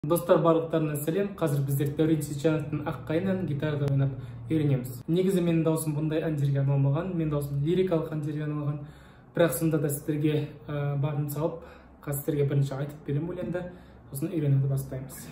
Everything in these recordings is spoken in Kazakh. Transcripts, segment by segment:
Достар, барлықтарына сәлем. Қазір біздер Дәурен Сейітжановтың Ақ қайыңын гитарада ойнап үйренеміз. Негізі менің даусым бұндай әндерге арналмаған, менің даусым лирикалық әндерге арналған. Бірақ сонда да сіздерге бағым салып, қазір сіздерге бірінші айтып берем өлеңді, сосын үйренуді бастаймыз.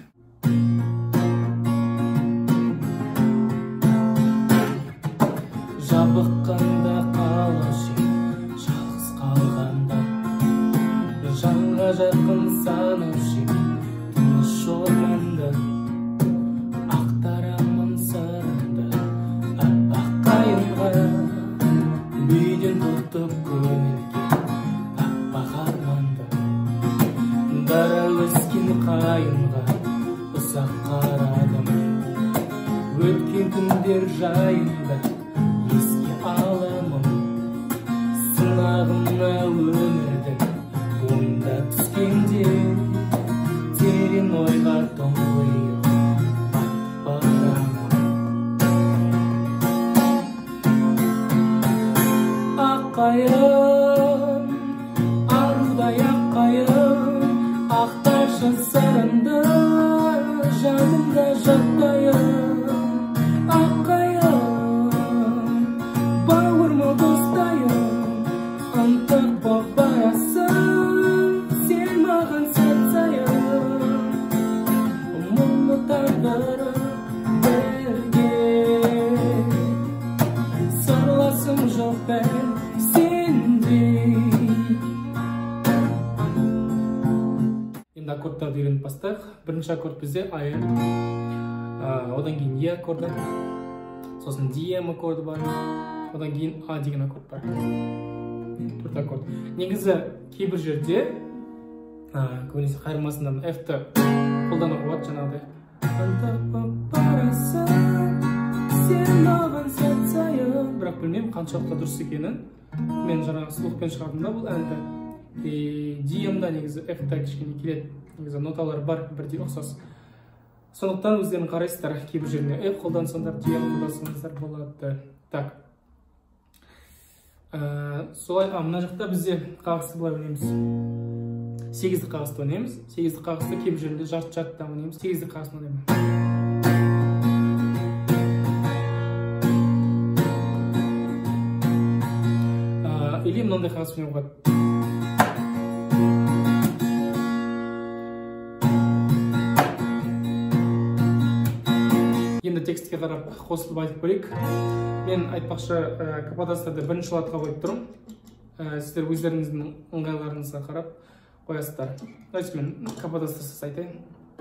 Жабыққанда қалушы, жалғыз қалғанда, жанға жақын санаушы, тыныш орманда, ақтарамын сырымды, аппақ қайыңға, бүйден тұтып көңілге, аппақ арманды, дара өскен қайыңға, ұзақ қарадым, өткен күндер жайында, еске аламын, сынағына өмірдің, онда түскенде, терең ойға тоңғиып батып барамын. Ақ қайың, арудай ақ қайың, ақтаршы сырымды, жанымда жатпайын. Ақ қайың, бауырмы достайын, ынтық боп барасың, сен маған сәт сайын, мұны тағдыры бірге, сырласым жоқ бәл сендей. Енді аккордтарды үйреніп бастайық. Бірінші аккорд бізде айыр, одан кейін е аккорды, сосын дием аккорды бар, одан кейін а деген аккорд бар. Төрт аккорд. Негізі кейбір жерде көбінесе қайырмасында F-ті қолдануға болады, жаңағыдай. Ынтық боп барасың, сен маған сәт сайын. Бірақ білмеймін қаншалықты дұрыс екенін. Мен жаңағы слухпен шығардым да бұл әнді. Диемда негізі F-та кішкене келеді. Негізі ноталар бар, бірдей ұқсас. Сондықтан өздерің қарайсыздар, кейбір жеріне F қолдансаңдар, дием қолдансаңыздар болады. Так. Солай, мына жақта бізде қағысты былай ойнаймыз. Сегізді қағысты ойнаймыз. Сегізді қағысты кейбір жерінде жарт-жартта ойнаймыз. Сегізді қағысты ойнаймыз. Или мынандай қағысты ойнауға болады. Енді текстке қарап қосылып айтып көрейік. Мен айтпақшы каподастарды бірінші латқа қойып тұрмын. Сіздер өздеріңіздің ыңғайларыңызға қарап қоясыздар. Давайте мен каподастарсыз айтайын.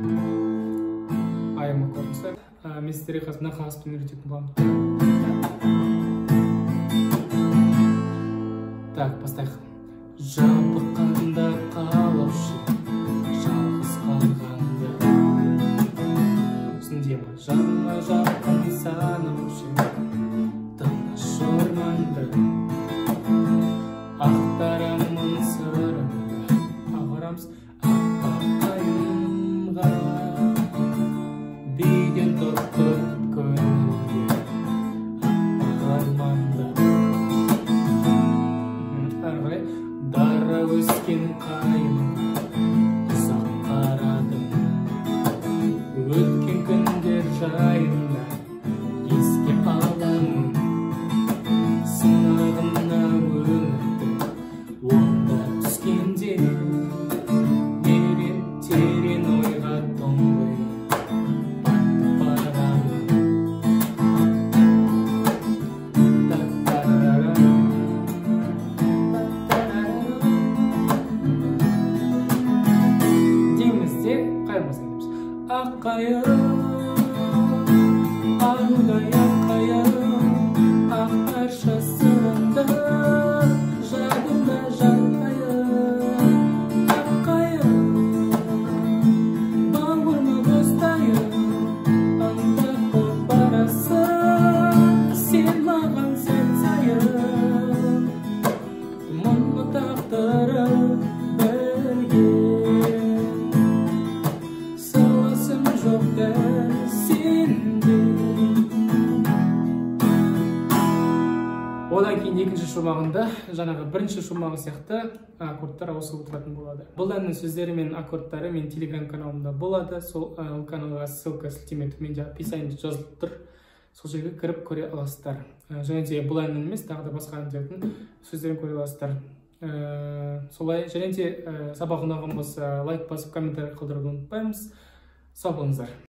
Айырма көрінісі. Мен сіздерге қазір мына қағыспен үйрететін боламын. Так, бастайық. Жабыққанда қалушы, жалғыз қалғанда, жанға жақын санаушы, тыныш орманда, ақтарамын сырымды, ағарамыз аппақ қайыңға, бүйден тұтып көңілге, аппақ арманда, дара өскен қайыңға, ұзақ қарадым, өткен күндер жайында, еске аламын, сынағына өмірді, онда түскенде, терең ойға тоңғиып батып барамын. Дейміз де қайырмасын дейміз. Ақ қайың, арудай ақ қайың, ақтаршы сырымды, жадымда жатпайын. Ақ қайың, бауырмы достайын, ынтық боп барасың, сен маған сәт сайын, мұны тағдыры бірге, сырласым жоқ дәл сендей. Одан кейін екінші шумағында жаңағы бірінші шумағы сияқты аккордтар ауысып отыратын болады. Бұл әннің сөздері мен аккордтары мен телеграм каналымда болады. Сол каналға ссылка сілтеме төменде описание жазылып тұр. Сол жерге кіріп көре аласыздар. Және де бұл әннің емес, тағы да басқа әндердің сөздерін көре аласыздар. Солай, және де сабақ ұнаған болса лайк басып комментарий қалдыруды ұмытпаймыз. Сау болыңыздар.